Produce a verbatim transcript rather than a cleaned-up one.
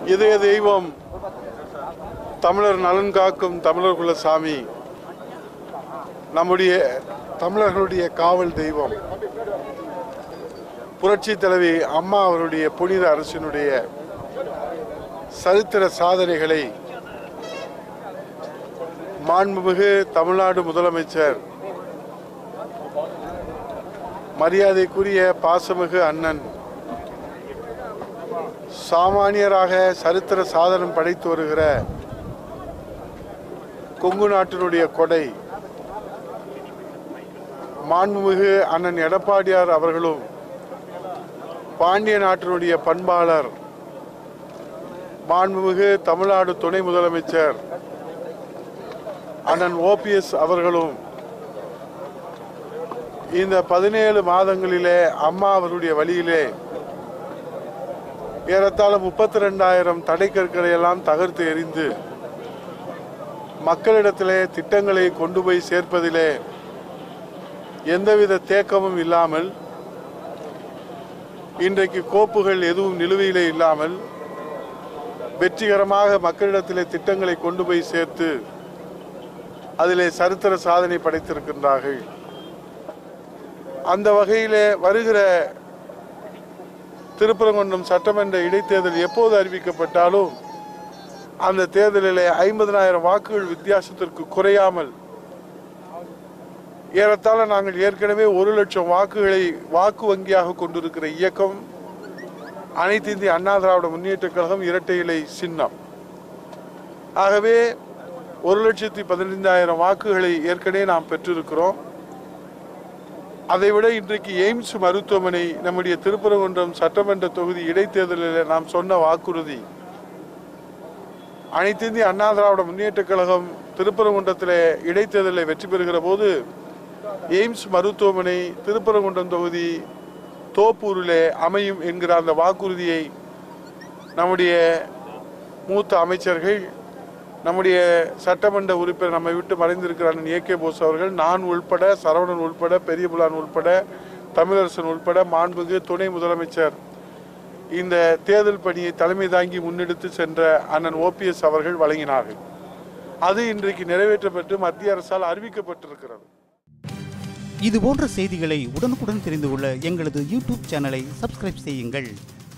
இதய தெய்வம் தமிழர் நலன் காக்கும் தமிழர் குல சாமி, நம்முடைய தமிழர்களுடைய காவல் தெய்வம் புரட்சி தலைவி அம்மா அவருடைய புனித அரசினுடைய சரித்திர சாதனைகளை மாண்புமிகு தமிழ்நாடு முதலமைச்சர் மரியாதைக்குரிய பாசமிகு அண்ணன் சாமானியராக சரித்திர சாதனம் படைத்து வருகிற கொங்கு நாட்டினுடைய கொடை மாண்புமிகு அண்ணன் எடப்பாடியார் அவர்களும் பாண்டிய நாட்டினுடைய பண்பாளர் மாண்புமிகு தமிழ்நாடு துணை முதலமைச்சர் அண்ணன் ஓபிஎஸ் அவர்களும் இந்த பதினேழு மாதங்களிலே அம்மா அவருடைய வழியிலே ஏறத்தாழ முப்பத்தி ரெண்டாயிரம் தடை கற்களை எல்லாம் தகர்த்து எறிந்து மக்களிடத்திலே திட்டங்களை கொண்டு போய் சேர்ப்பதிலே எந்தவித தேக்கமும் இல்லாமல், இன்றைக்கு கோப்புகள் எதுவும் நிலுவையிலே இல்லாமல் வெற்றிகரமாக மக்களிடத்திலே திட்டங்களை கொண்டு போய் சேர்த்து அதிலே சரித்திர சாதனை படைத்திருக்கின்றார்கள். அந்த வகையிலே வருகிற திருப்பரங்குன்றம் சட்டமன்ற இடைத்தேர்தல் எப்போது அறிவிக்கப்பட்டாலும் அந்த தேர்தலிலே ஐம்பதனாயிரம் வாக்குகள் வித்தியாசத்திற்கு குறையாமல் ஏறத்தாழ நாங்கள் ஏற்கனவே ஒரு லட்சம் வாக்குகளை வாக்கு வங்கியாக கொண்டிருக்கிற இயக்கம் அனைத்து இந்திய அண்ணா திராவிட முன்னேற்ற கழகம் இரட்டை இலை சின்னம். ஆகவே ஒரு லட்சத்தி பதினைந்தாயிரம் வாக்குகளை ஏற்கனவே நாம் பெற்றிருக்கிறோம். அதைவிட இன்றைக்கு எய்ம்ஸ் மருத்துவமனை நம்முடைய திருப்பரங்குன்றம் சட்டமன்ற தொகுதி இடைத்தேர்தலில் நாம் சொன்ன வாக்குறுதி, அனைத்து இந்திய அண்ணா திராவிட முன்னேற்ற கழகம் திருப்பரங்குன்றத்தில் இடைத்தேர்தலில் வெற்றி பெறுகிற போது எய்ம்ஸ் மருத்துவமனை திருப்பரங்குன்றம் தொகுதி தோப்பூரிலே அமையும் என்கிற அந்த வாக்குறுதியை நம்முடைய மூத்த அமைச்சர்கள், நம்முடைய சட்டமன்ற உறுப்பினர் நம்மை விட்டு மறைந்திருக்கிற அண்ணன் ஏ கே போஸ் அவர்கள், நான் உள்பட, சரவணன் உள்பட, பெரியபுலான் உள்பட, தமிழரசன் உள்பட மாண்புமிகு துணை முதலமைச்சர் இந்த தேர்தல் பணியை தலைமை தாங்கி முன்னெடுத்து சென்ற அண்ணன் ஓபிஎஸ் அவர்கள் வழங்கினார்கள். அது இன்றைக்கு நிறைவேற்றப்பட்டு மத்திய அரசால் அறிவிக்கப்பட்டிருக்கிறது. இதுபோன்ற செய்திகளை உடனுக்குடன் தெரிந்து கொள்ள எங்களது யூடியூப் சேனலை சப்ஸ்கிரைப் செய்யுங்கள்.